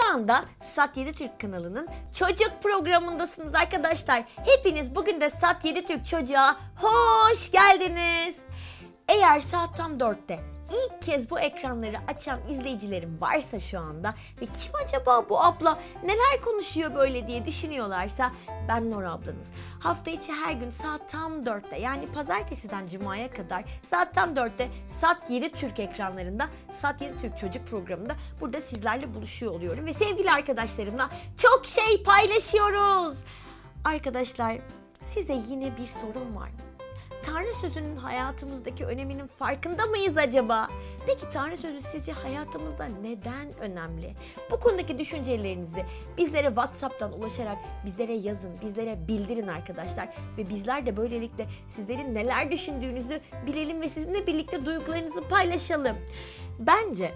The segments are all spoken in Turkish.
Şu anda Sat 7 Türk kanalının çocuk programındasınız arkadaşlar. Hepiniz bugün de Sat 7 Türk çocuğa hoş geldiniz. Eğer saat tam 4'te ilk kez bu ekranları açan izleyicilerim varsa şu anda ve kim acaba bu abla neler konuşuyor böyle diye düşünüyorlarsa ben Nora ablanız. Hafta içi her gün saat tam 4'te yani pazartesiden cumaya kadar saat tam 4'te Sat 7 Türk ekranlarında Sat 7 Türk çocuk programında burada sizlerle buluşuyor oluyorum ve sevgili arkadaşlarımla çok şey paylaşıyoruz. Arkadaşlar size yine bir sorum var. Tanrı sözünün hayatımızdaki öneminin farkında mıyız acaba? Peki Tanrı sözü sizce hayatımızda neden önemli? Bu konudaki düşüncelerinizi bizlere WhatsApp'tan ulaşarak bizlere yazın, bizlere bildirin arkadaşlar. Ve bizler de böylelikle sizlerin neler düşündüğünüzü bilelim ve sizinle birlikte duygularınızı paylaşalım. Bence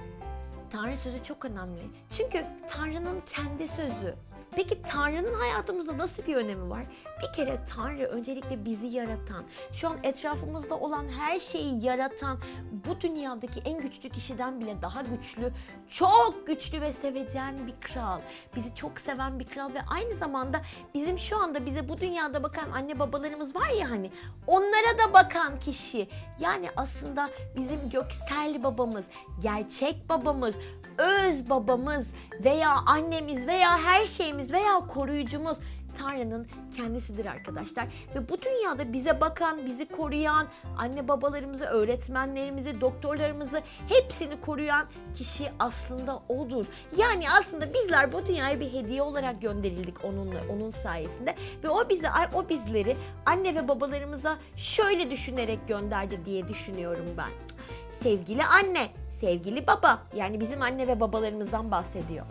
Tanrı sözü çok önemli. Çünkü Tanrı'nın kendi sözü. Peki Tanrı'nın hayatımızda nasıl bir önemi var? Bir kere Tanrı öncelikle bizi yaratan, şu an etrafımızda olan her şeyi yaratan, bu dünyadaki en güçlü kişiden bile daha güçlü, çok güçlü ve sevecen bir kral. Bizi çok seven bir kral ve aynı zamanda bizim şu anda bize bu dünyada bakan anne babalarımız var ya hani, onlara da bakan kişi. Yani aslında bizim göksel babamız, gerçek babamız, öz babamız veya annemiz veya her şeyimiz veya koruyucumuz Tanrı'nın kendisidir arkadaşlar. Ve bu dünyada bize bakan, bizi koruyan, anne babalarımızı, öğretmenlerimizi, doktorlarımızı hepsini koruyan kişi aslında O'dur. Yani aslında bizler bu dünyaya bir hediye olarak gönderildik onun sayesinde ve o bizleri anne ve babalarımıza şöyle düşünerek gönderdi diye düşünüyorum ben. Sevgili anne, sevgili baba, yani bizim anne ve babalarımızdan bahsediyor.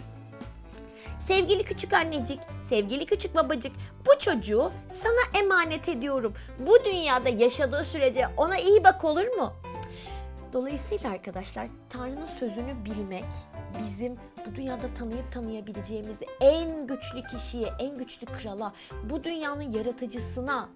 Sevgili küçük annecik, sevgili küçük babacık, bu çocuğu sana emanet ediyorum. Bu dünyada yaşadığı sürece ona iyi bak, olur mu? Dolayısıyla arkadaşlar Tanrı'nın sözünü bilmek bizim bu dünyada tanıyıp tanıyabileceğimiz en güçlü kişiye, en güçlü krala, bu dünyanın yaratıcısına,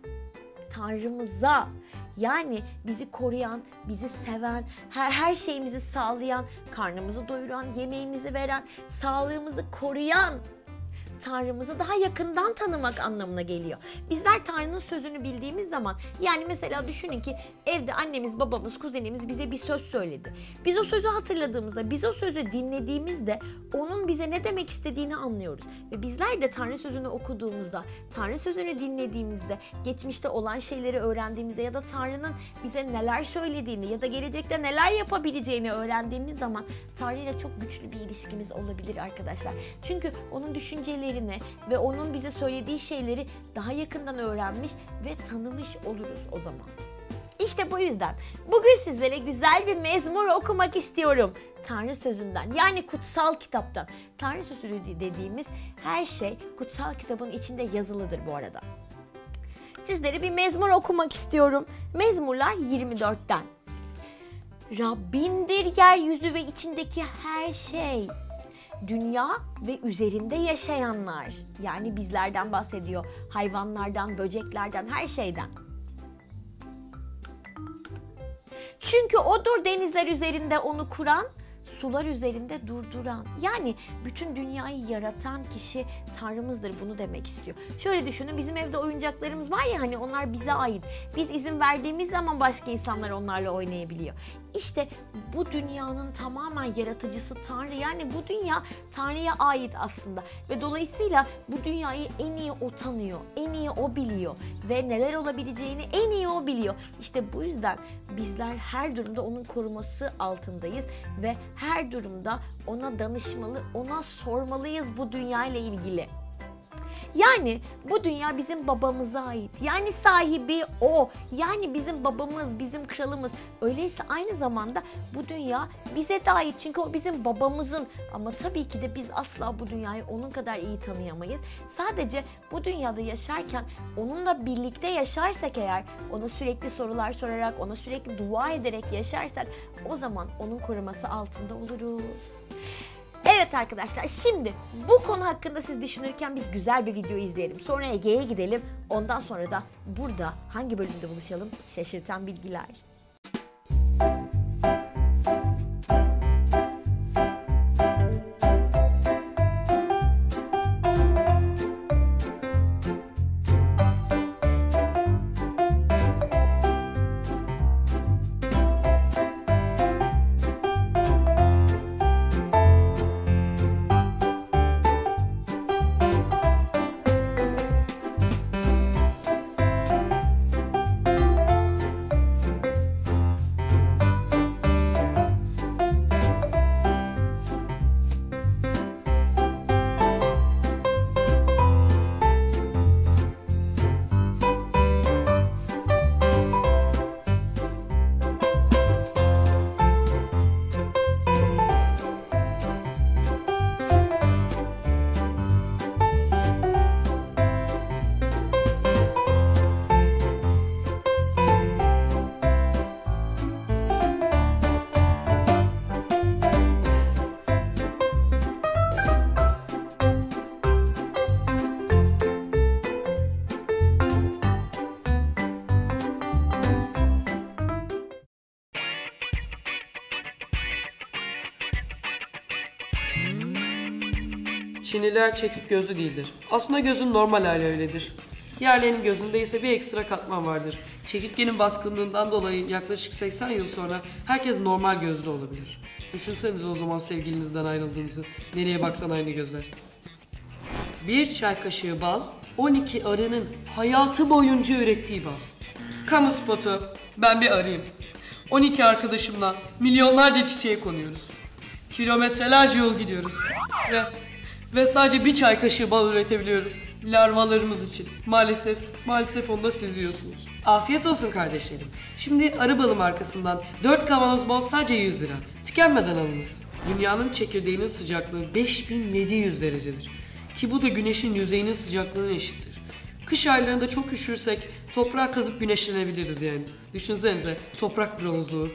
Tanrımıza, yani bizi koruyan, bizi seven, her şeyimizi sağlayan, karnımızı doyuran, yemeğimizi veren, sağlığımızı koruyan Tanrımızı daha yakından tanımak anlamına geliyor. Bizler Tanrı'nın sözünü bildiğimiz zaman, yani mesela düşünün ki evde annemiz, babamız, kuzenimiz bize bir söz söyledi. Biz o sözü hatırladığımızda, biz o sözü dinlediğimizde onun bize ne demek istediğini anlıyoruz. Ve bizler de Tanrı sözünü okuduğumuzda, Tanrı sözünü dinlediğimizde, geçmişte olan şeyleri öğrendiğimizde ya da Tanrı'nın bize neler söylediğini ya da gelecekte neler yapabileceğini öğrendiğimiz zaman Tanrı ile çok güçlü bir ilişkimiz olabilir arkadaşlar. Çünkü onun düşünceleri ve onun bize söylediği şeyleri daha yakından öğrenmiş ve tanımış oluruz o zaman. İşte bu yüzden bugün sizlere güzel bir mezmur okumak istiyorum. Tanrı sözünden, yani kutsal kitaptan. Tanrı sözü dediğimiz her şey kutsal kitabın içinde yazılıdır bu arada. Sizlere bir mezmur okumak istiyorum. Mezmurlar 24'ten. Rabbindir yeryüzü ve içindeki her şey. Dünya ve üzerinde yaşayanlar, yani bizlerden bahsediyor, hayvanlardan, böceklerden, her şeyden. Çünkü O'dur denizler üzerinde onu kuran, sular üzerinde durduran. Yani bütün dünyayı yaratan kişi Tanrımızdır, bunu demek istiyor. Şöyle düşünün, bizim evde oyuncaklarımız var ya hani, onlar bize ait. Biz izin verdiğimiz zaman başka insanlar onlarla oynayabiliyor. İşte bu dünyanın tamamen yaratıcısı Tanrı. Yani bu dünya Tanrı'ya ait aslında. Ve dolayısıyla bu dünyayı en iyi O tanıyor, en iyi O biliyor. Ve neler olabileceğini en iyi O biliyor. İşte bu yüzden bizler her durumda onun koruması altındayız. Ve her durumda ona danışmalı, ona sormalıyız bu dünya ile ilgili. Yani bu dünya bizim babamıza ait. Yani sahibi O. Yani bizim babamız, bizim kralımız. Öyleyse aynı zamanda bu dünya bize de ait. Çünkü o bizim babamızın. Ama tabii ki de biz asla bu dünyayı onun kadar iyi tanıyamayız. Sadece bu dünyada yaşarken onunla birlikte yaşarsak eğer, ona sürekli sorular sorarak, ona sürekli dua ederek yaşarsak, o zaman onun koruması altında oluruz. Evet arkadaşlar, şimdi bu konu hakkında siz düşünürken biz güzel bir video izleyelim. Sonra Ege'ye gidelim. Ondan sonra da burada hangi bölümde buluşalım? Şaşırtan bilgiler. Çinliler çekik gözlü değildir. Aslında gözün normal hali öyledir. Diğerlerinin gözünde ise bir ekstra katman vardır. Çekirgenin baskınlığından dolayı yaklaşık 80 yıl sonra herkes normal gözlü olabilir. Düşünsenize o zaman sevgilinizden ayrıldığınızı. Nereye baksan aynı gözler. Bir çay kaşığı bal, 12 arının hayatı boyunca ürettiği bal. Kamu spotu, ben bir arıyım. 12 arkadaşımla milyonlarca çiçeğe konuyoruz. Kilometrelerce yol gidiyoruz. Ve sadece bir çay kaşığı bal üretebiliyoruz. Larvalarımız için. Maalesef onu da siz yiyorsunuz. Afiyet olsun kardeşlerim. Şimdi arı balı markasından 4 kavanoz bal sadece 100 lira. Tükenmeden alınız. Dünyanın çekirdeğinin sıcaklığı 5700 derecedir. Ki bu da güneşin yüzeyinin sıcaklığına eşittir. Kış aylarında çok üşürsek toprağa kazıp güneşlenebiliriz yani. Düşünsenize toprak bronzluğu.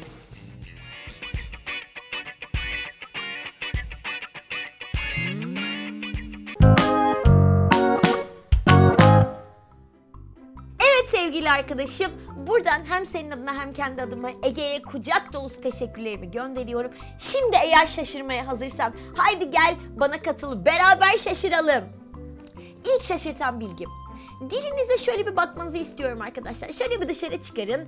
Sevgili arkadaşım, buradan hem senin adına hem kendi adıma Ege'ye kucak dolusu teşekkürlerimi gönderiyorum. Şimdi eğer şaşırmaya hazırsan haydi gel bana katıl, beraber şaşıralım. İlk şaşırtan bilgim. Dilinize şöyle bir bakmanızı istiyorum arkadaşlar. Şöyle bir dışarı çıkarın.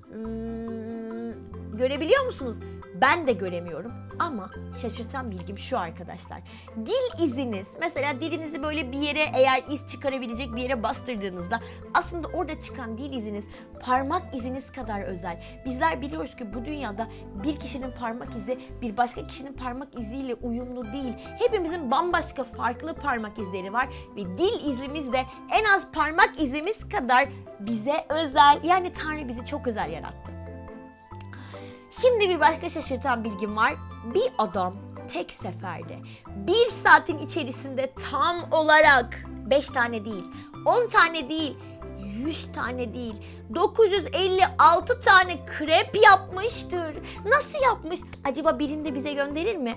Görebiliyor musunuz? Ben de göremiyorum ama şaşırtan bilgim şu arkadaşlar. Dil iziniz, mesela dilinizi böyle bir yere, eğer iz çıkarabilecek bir yere bastırdığınızda aslında orada çıkan dil iziniz parmak iziniz kadar özel. Bizler biliyoruz ki bu dünyada bir kişinin parmak izi bir başka kişinin parmak iziyle uyumlu değil. Hepimizin bambaşka farklı parmak izleri var ve dil izimiz de en az parmak izimiz kadar bize özel. Yani Tanrı bizi çok özel yarattı. Şimdi bir başka şaşırtan bilgim var. Bir adam tek seferde 1 saatin içerisinde tam olarak 5 tane değil, 10 tane değil, 100 tane değil, 956 tane krep yapmıştır. Nasıl yapmış? Acaba birini de bize gönderir mi?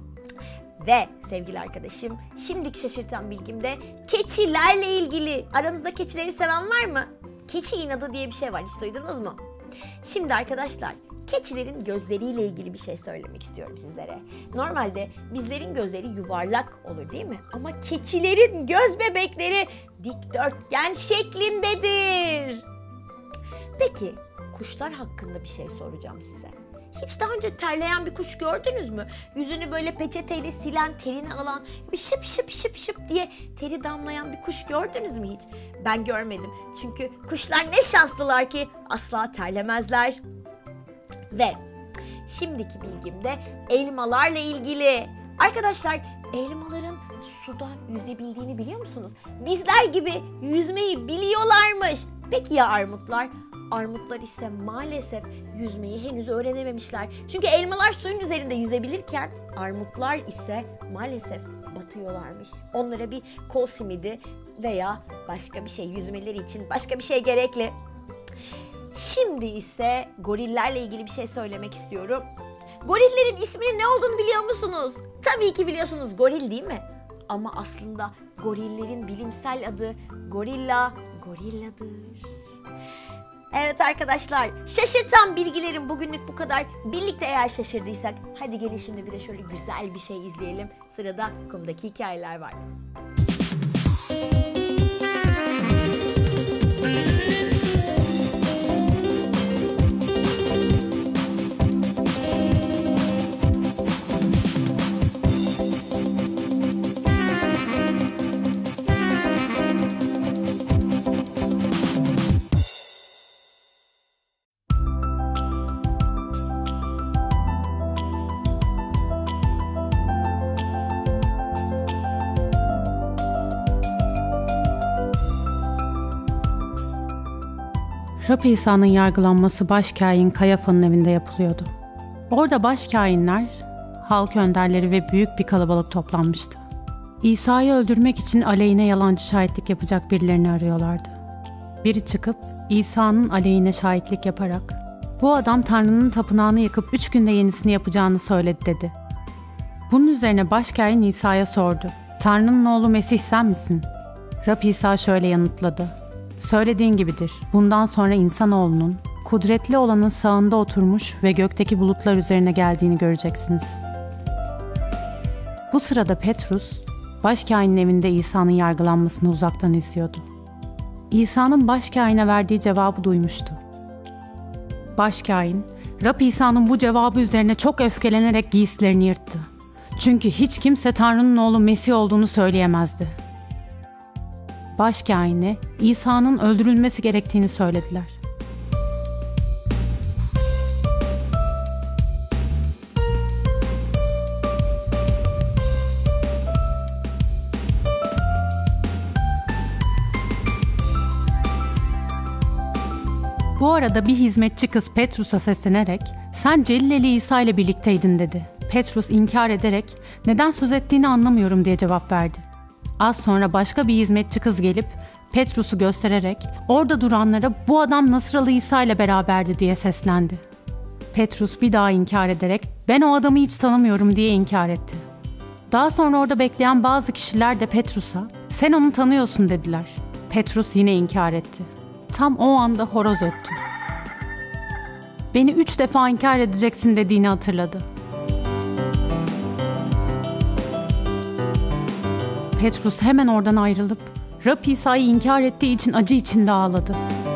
Ve sevgili arkadaşım, şimdiki şaşırtan bilgim de keçilerle ilgili. Aranızda keçileri seven var mı? Keçi inadı diye bir şey var, hiç duydunuz mu? Şimdi arkadaşlar, keçilerin gözleriyle ilgili bir şey söylemek istiyorum sizlere. Normalde bizlerin gözleri yuvarlak olur değil mi? Ama keçilerin göz bebekleri dikdörtgen şeklindedir. Peki kuşlar hakkında bir şey soracağım size. Hiç daha önce terleyen bir kuş gördünüz mü? Yüzünü böyle peçeteyle silen, terini alan, bir şıp şıp şıp şıp diye teri damlayan bir kuş gördünüz mü hiç? Ben görmedim. Çünkü kuşlar ne şanslılar ki asla terlemezler. Ve şimdiki bilgim de elmalarla ilgili. Arkadaşlar, elmaların suda yüzebildiğini biliyor musunuz? Bizler gibi yüzmeyi biliyorlarmış. Peki ya armutlar? Armutlar ise maalesef yüzmeyi henüz öğrenememişler. Çünkü elmalar suyun üzerinde yüzebilirken armutlar ise maalesef batıyorlarmış. Onlara bir kol simidi veya başka bir şey, yüzmeleri için başka bir şey gerekli. Şimdi ise gorillerle ilgili bir şey söylemek istiyorum. Gorillerin isminin ne olduğunu biliyor musunuz? Tabii ki biliyorsunuz, goril değil mi? Ama aslında gorillerin bilimsel adı gorilladır. Evet arkadaşlar, şaşırtan bilgilerim bugünlük bu kadar. Birlikte eğer şaşırdıysak hadi gelin şimdi bir de şöyle güzel bir şey izleyelim. Sırada kumdaki hikayeler var. Rab İsa'nın yargılanması başkâhin Kayafa'nın evinde yapılıyordu. Orada başkâhinler, halk önderleri ve büyük bir kalabalık toplanmıştı. İsa'yı öldürmek için aleyhine yalancı şahitlik yapacak birilerini arıyorlardı. Biri çıkıp İsa'nın aleyhine şahitlik yaparak "Bu adam Tanrı'nın tapınağını yıkıp 3 günde yenisini yapacağını söyledi" dedi. Bunun üzerine başkâhin İsa'ya sordu: "Tanrı'nın oğlu Mesih sen misin?" Rab İsa şöyle yanıtladı: "Söylediğin gibidir. Bundan sonra insanoğlunun, kudretli olanın sağında oturmuş ve gökteki bulutlar üzerine geldiğini göreceksiniz." Bu sırada Petrus, başkâhinin evinde İsa'nın yargılanmasını uzaktan izliyordu. İsa'nın başkâhine verdiği cevabı duymuştu. Başkâhin, Rab İsa'nın bu cevabı üzerine çok öfkelenerek giysilerini yırttı. Çünkü hiç kimse Tanrı'nın oğlu Mesih olduğunu söyleyemezdi. Başkâhine İsa'nın öldürülmesi gerektiğini söylediler. Bu arada bir hizmetçi kız Petrus'a seslenerek "Sen Celileli İsa ile birlikteydin" dedi. Petrus inkar ederek "Neden söz ettiğini anlamıyorum" diye cevap verdi. Az sonra başka bir hizmetçi kız gelip Petrus'u göstererek orada duranlara "Bu adam Nasıralı İsa ile beraberdi" diye seslendi. Petrus bir daha inkar ederek "Ben o adamı hiç tanımıyorum" diye inkar etti. Daha sonra orada bekleyen bazı kişiler de Petrus'a "Sen onu tanıyorsun" dediler. Petrus yine inkar etti. Tam o anda horoz öttü. "Beni 3 defa inkar edeceksin" dediğini hatırladı. Petrus hemen oradan ayrılıp Rab İsa'yı inkar ettiği için acı içinde ağladı.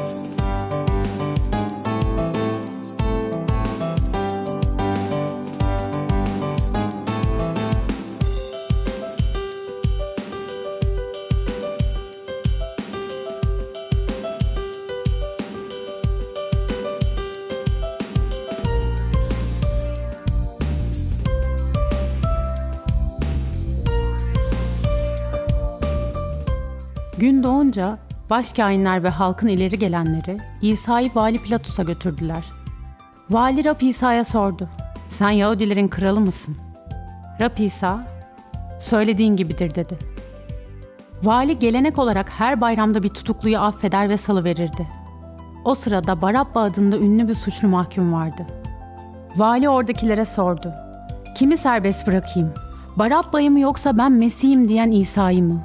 Gün doğunca başkâhinler ve halkın ileri gelenleri İsa'yı Vali Pilatus'a götürdüler. Vali Rab İsa'ya sordu: "Sen Yahudilerin kralı mısın?" Rab İsa, "Söylediğin gibidir" dedi. Vali gelenek olarak her bayramda bir tutukluyu affeder ve salıverirdi. O sırada Barabba adında ünlü bir suçlu mahkum vardı. Vali oradakilere sordu: "Kimi serbest bırakayım? Barabba'yı mı yoksa ben Mesih'im diyen İsa'yı mı?"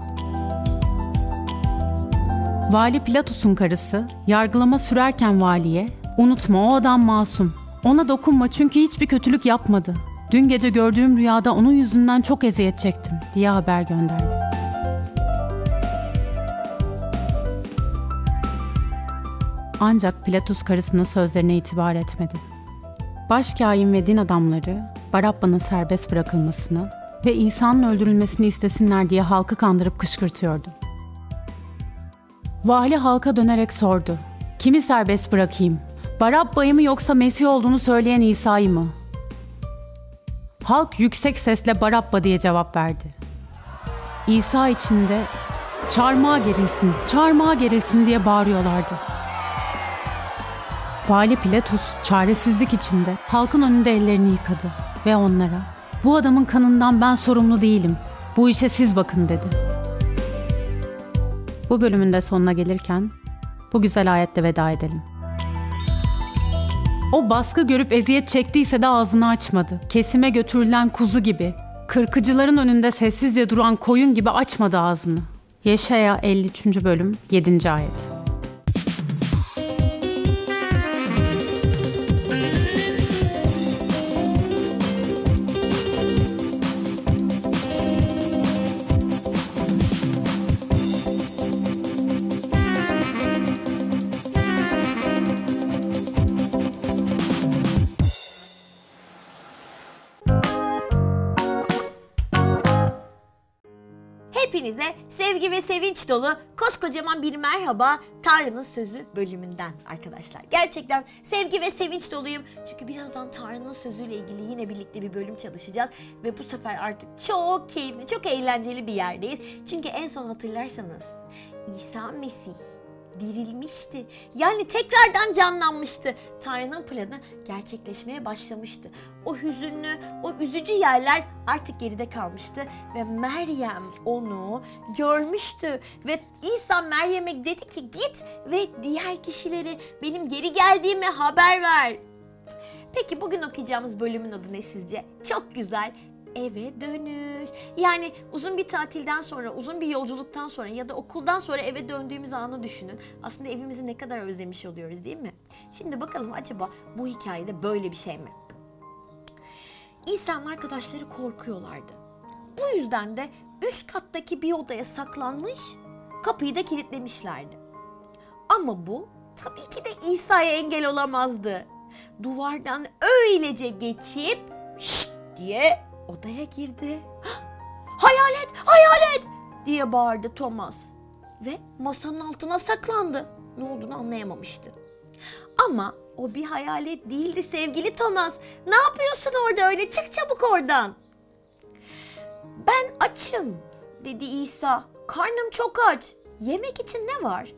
Vali Pilatus'un karısı yargılama sürerken valiye "Unutma, o adam masum. Ona dokunma çünkü hiçbir kötülük yapmadı. Dün gece gördüğüm rüyada onun yüzünden çok eziyet çektim" diye haber gönderdi. Ancak Pilatus karısının sözlerine itibar etmedi. Başkâhin ve din adamları Barabba'nın serbest bırakılmasını ve İsa'nın öldürülmesini istesinler diye halkı kandırıp kışkırtıyordu. Vali halka dönerek sordu: "Kimi serbest bırakayım? Barabba'yı mı yoksa Mesih olduğunu söyleyen İsa'yı mı?" Halk yüksek sesle "Barabba" diye cevap verdi. İsa içinde "Çarmıha gerilsin, çarmıha gerilsin" diye bağırıyorlardı. Vali Pilatus çaresizlik içinde halkın önünde ellerini yıkadı ve onlara "Bu adamın kanından ben sorumlu değilim. Bu işe siz bakın" dedi. Bu bölümün de sonuna gelirken bu güzel ayetle veda edelim. O baskı görüp eziyet çektiyse de ağzını açmadı. Kesime götürülen kuzu gibi, kırkıcıların önünde sessizce duran koyun gibi açmadı ağzını. Yeşaya 53. bölüm 7. ayet. Hepinize sevgi ve sevinç dolu koskocaman bir merhaba Tanrı'nın Sözü bölümünden arkadaşlar. Gerçekten sevgi ve sevinç doluyum. Çünkü birazdan Tanrı'nın sözüyle ilgili yine birlikte bir bölüm çalışacağız. Ve bu sefer artık çok keyifli, çok eğlenceli bir yerdeyiz. Çünkü en son hatırlarsanız İsa Mesih dirilmişti. Yani tekrardan canlanmıştı. Tanrı'nın planı gerçekleşmeye başlamıştı. O hüzünlü, o üzücü yerler artık geride kalmıştı ve Meryem onu görmüştü ve İsa Meryem'e dedi ki git ve diğer kişileri benim geri geldiğime haber ver. Peki bugün okuyacağımız bölümün adı ne sizce? Çok güzel. Eve dönüş. Yani uzun bir tatilden sonra, uzun bir yolculuktan sonra ya da okuldan sonra eve döndüğümüz anı düşünün. Aslında evimizi ne kadar özlemiş oluyoruz, değil mi? Şimdi bakalım acaba bu hikayede böyle bir şey mi? İsa'nın arkadaşları korkuyorlardı. Bu yüzden de üst kattaki bir odaya saklanmış, kapıyı da kilitlemişlerdi. Ama bu tabii ki de İsa'ya engel olamazdı. Duvardan öylece geçip şşt diye odaya girdi. Hayalet, hayalet diye bağırdı Thomas ve masanın altına saklandı. Ne olduğunu anlayamamıştı. Ama o bir hayalet değildi sevgili Thomas. Ne yapıyorsun orada öyle? Çık çabuk oradan. Ben açım dedi İsa. Karnım çok aç. Yemek için ne var?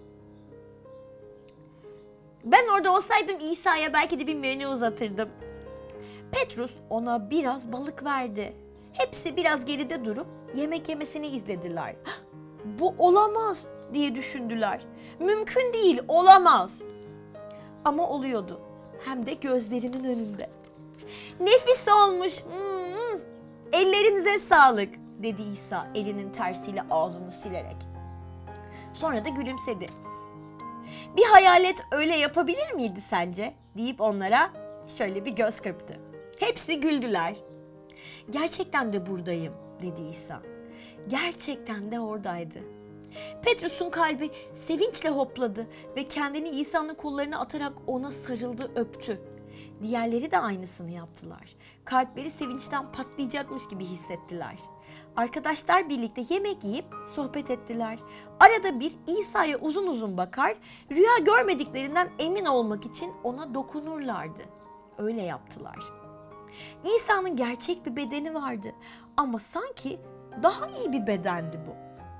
Ben orada olsaydım İsa'ya belki de bir menü uzatırdım. Petrus ona biraz balık verdi. Hepsi biraz geride durup yemek yemesini izlediler. Bu olamaz diye düşündüler. Mümkün değil, olamaz. Ama oluyordu. Hem de gözlerinin önünde. Nefis olmuş. Ellerinize sağlık dedi İsa elinin tersiyle ağzını silerek. Sonra da gülümsedi. Bir hayalet öyle yapabilir miydi sence? Deyip onlara şöyle bir göz kırptı. Hepsi güldüler. Gerçekten de buradayım dedi İsa. Gerçekten de oradaydı. Petrus'un kalbi sevinçle hopladı ve kendini İsa'nın kollarına atarak ona sarıldı, öptü. Diğerleri de aynısını yaptılar. Kalpleri sevinçten patlayacakmış gibi hissettiler. Arkadaşlar birlikte yemek yiyip sohbet ettiler. Arada bir İsa'ya uzun uzun bakar, rüya görmediklerinden emin olmak için ona dokunurlardı. Öyle yaptılar. İsa'nın gerçek bir bedeni vardı ama sanki daha iyi bir bedendi bu.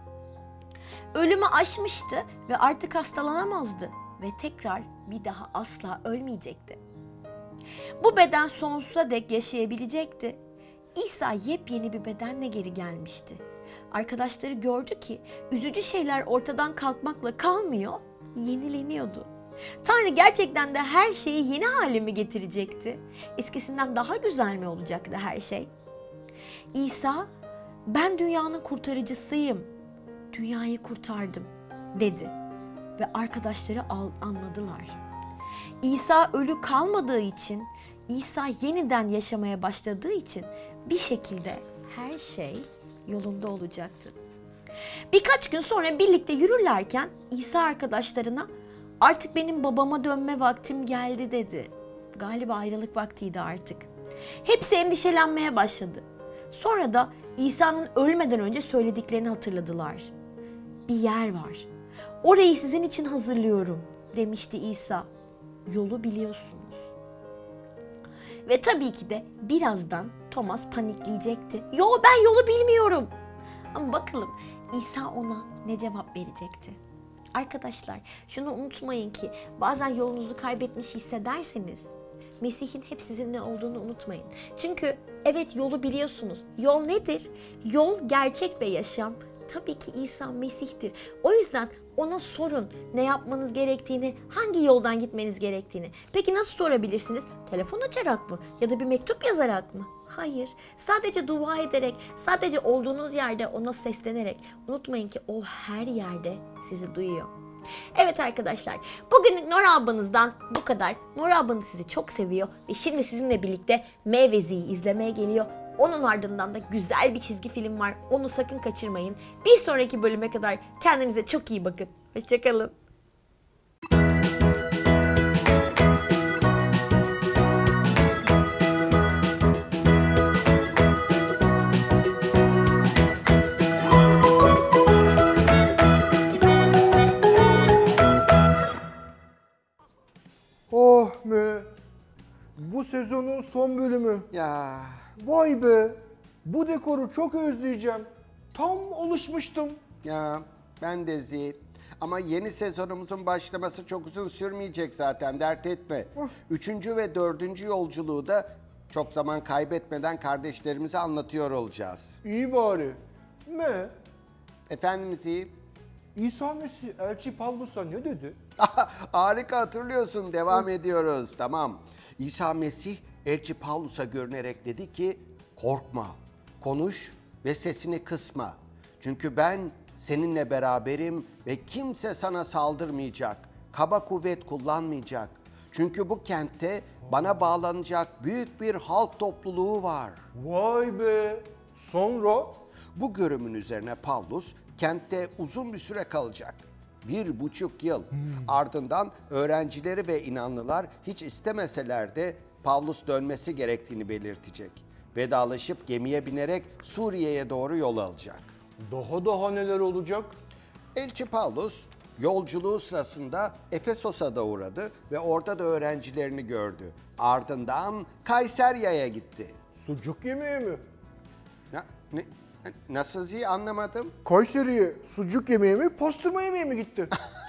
Ölümü aşmıştı ve artık hastalanamazdı ve tekrar bir daha asla ölmeyecekti. Bu beden sonsuza dek yaşayabilecekti. İsa yepyeni bir bedenle geri gelmişti. Arkadaşları gördü ki üzücü şeyler ortadan kalkmakla kalmıyor, yenileniyordu. Tanrı gerçekten de her şeyi yeni hale mi getirecekti? Eskisinden daha güzel mi olacaktı her şey? İsa, ben dünyanın kurtarıcısıyım, dünyayı kurtardım dedi ve arkadaşları anladılar. İsa ölü kalmadığı için, İsa yeniden yaşamaya başladığı için bir şekilde her şey yolunda olacaktı. Birkaç gün sonra birlikte yürürlerken İsa arkadaşlarına artık benim babama dönme vaktim geldi dedi. Galiba ayrılık vaktiydi artık. Hepsi endişelenmeye başladı. Sonra da İsa'nın ölmeden önce söylediklerini hatırladılar. Bir yer var. Orayı sizin için hazırlıyorum demişti İsa. Yolu biliyorsunuz. Ve tabii ki de birazdan Thomas panikleyecekti. Yo, ben yolu bilmiyorum. Ama bakalım İsa ona ne cevap verecekti? Arkadaşlar şunu unutmayın ki bazen yolunuzu kaybetmiş hissederseniz Mesih'in hep sizinle olduğunu unutmayın. Çünkü evet, yolu biliyorsunuz. Yol nedir? Yol, gerçek ve yaşam. Tabii ki İsa Mesih'tir. O yüzden ona sorun ne yapmanız gerektiğini, hangi yoldan gitmeniz gerektiğini. Peki nasıl sorabilirsiniz? Telefon açarak mı? Ya da bir mektup yazarak mı? Hayır. Sadece dua ederek, sadece olduğunuz yerde ona seslenerek. Unutmayın ki o her yerde sizi duyuyor. Evet arkadaşlar, bugünlük Nora ablanızdan bu kadar. Nora ablanız sizi çok seviyor ve şimdi sizinle birlikte M ve Z'yi izlemeye geliyor. Onun ardından da güzel bir çizgi film var. Onu sakın kaçırmayın. Bir sonraki bölüme kadar kendinize çok iyi bakın. Hoşçakalın. Oh be! Bu sezonun son bölümü. Ya Vay be! Bu dekoru çok özleyeceğim. Tam alışmıştım. ya ben de Zil. Ama yeni sezonumuzun başlaması çok uzun sürmeyecek zaten, dert etme. 3. ve 4. yolculuğu da çok zaman kaybetmeden kardeşlerimize anlatıyor olacağız. İyi bari. Ne? Efendim Zil? İsa Mesih Elçi Pavlus'a ne dedi? Harika, hatırlıyorsun, devam ediyoruz. Tamam. İsa Mesih Elçi Pavlus'a görünerek dedi ki korkma, konuş ve sesini kısma. Çünkü ben seninle beraberim ve kimse sana saldırmayacak, kaba kuvvet kullanmayacak. Çünkü bu kentte bana bağlanacak büyük bir halk topluluğu var. Vay be! Sonra? Bu görümün üzerine Pavlus kentte uzun bir süre kalacak. 1,5 yıl. Ardından öğrencileri ve inanlılar hiç istemeseler de Pavlus dönmesi gerektiğini belirtecek. Vedalaşıp gemiye binerek Suriye'ye doğru yol alacak. Daha neler olacak? Elçi Pavlus yolculuğu sırasında Efesos'a da uğradı ve orada da öğrencilerini gördü. Ardından Kayserya'ya gitti. Sucuk yemeği mi? Nasıl Zi, anlamadım. Kayseri'ye sucuk yemeği mi, pastırma yemeği mi gitti?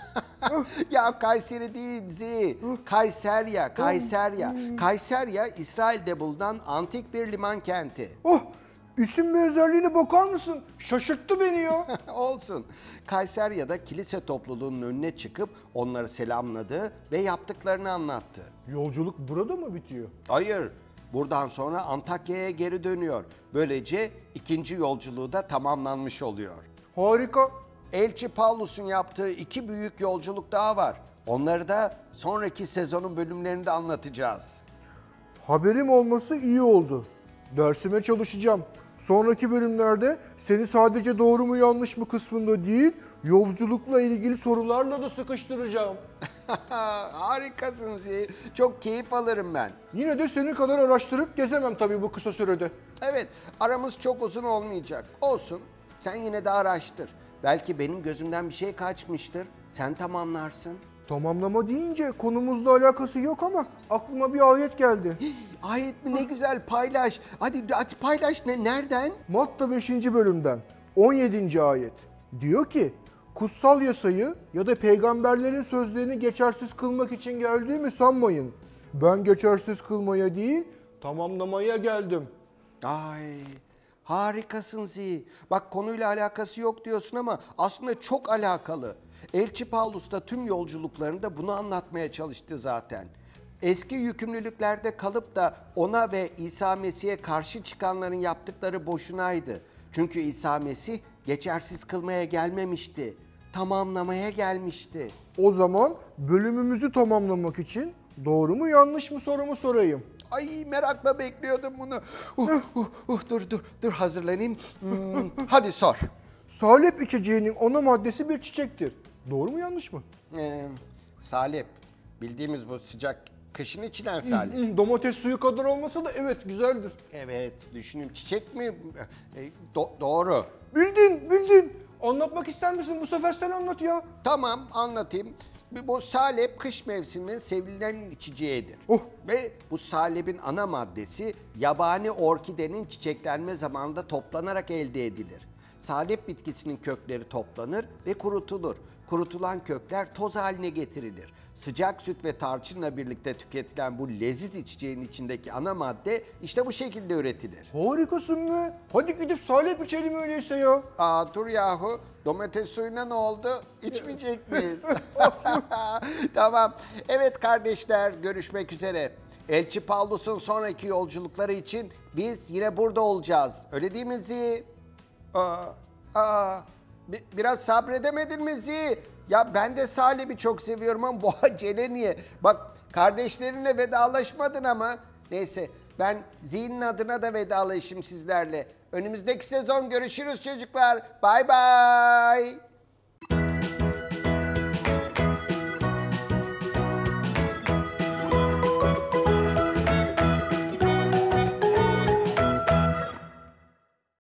Ya Kayseri değil Zi. Kayserya. Kayserya İsrail'de bulunan antik bir liman kenti. Oh, isim ve özelliğine bakar mısın? Şaşırttı beni ya. Olsun. Kayserya'da kilise topluluğunun önüne çıkıp onları selamladı ve yaptıklarını anlattı. Yolculuk burada mı bitiyor? Hayır, buradan sonra Antakya'ya geri dönüyor. Böylece ikinci yolculuğu da tamamlanmış oluyor. Harika. Elçi Pavlus'un yaptığı 2 büyük yolculuk daha var. Onları da sonraki sezonun bölümlerinde anlatacağız. Haberim olması iyi oldu. Dersime çalışacağım. Sonraki bölümlerde seni sadece doğru mu yanlış mı kısmında değil, yolculukla ilgili sorularla da sıkıştıracağım. Harikasın Zi. Çok keyif alırım ben. Yine de senin kadar araştırıp gezemem tabii bu kısa sürede. Evet, aramız çok uzun olmayacak. Olsun, sen yine de araştır. Belki benim gözümden bir şey kaçmıştır. Sen tamamlarsın. Tamamlama deyince konumuzla alakası yok ama aklıma bir ayet geldi. Ayet mi, ne güzel, paylaş. Hadi paylaş, nereden? Matta 5. bölümden 17. ayet. Diyor ki, kutsal yasayı ya da peygamberlerin sözlerini geçersiz kılmak için geldiğimi sanmayın. Ben geçersiz kılmaya değil, tamamlamaya geldim. Ay, harikasın Zi. Bak, konuyla alakası yok diyorsun ama aslında çok alakalı. Elçi Pavlus da tüm yolculuklarında bunu anlatmaya çalıştı zaten. Eski yükümlülüklerde kalıp da ona ve İsa Mesih'e karşı çıkanların yaptıkları boşunaydı. Çünkü İsa Mesih geçersiz kılmaya gelmemişti, tamamlamaya gelmişti. O zaman bölümümüzü tamamlamak için doğru mu yanlış mı sorumu sorayım. Ay, merakla bekliyordum bunu. Dur hazırlanayım. Hadi sor. Salep içeceğinin ana maddesi bir çiçektir. Doğru mu yanlış mı? Salep. Bildiğimiz bu sıcak kışın içilen salep. Domates suyu kadar olmasa da evet güzeldir. Evet, düşünün, çiçek mi? Doğru. Bildin. Anlatmak ister misin? Bu sefer sen anlat ya. Tamam, anlatayım. Bu salep kış mevsiminin sevilen içeceğidir. Oh. Ve bu salepin ana maddesi yabani orkidenin çiçeklenme zamanında toplanarak elde edilir. Salep bitkisinin kökleri toplanır ve kurutulur. Kurutulan kökler toz haline getirilir. Sıcak süt ve tarçınla birlikte tüketilen bu leziz içeceğin içindeki ana madde işte bu şekilde üretilir. Harikasın be. Hadi gidip salep içelim öyleyse ya. Dur yahu, domates suyuna ne oldu? İçmeyecek miyiz? Tamam. Evet kardeşler, görüşmek üzere. Elçi Pavlus'un sonraki yolculukları için biz yine burada olacağız. Öyle değil mi Zi? Biraz sabredemedin mi Zi? Ya ben de Salep'i çok seviyorum ama bu acele niye? Bak, kardeşlerinle vedalaşmadın ama. Neyse, ben Zi'nin adına da vedalaşayım sizlerle. Önümüzdeki sezon görüşürüz çocuklar. Bay bay.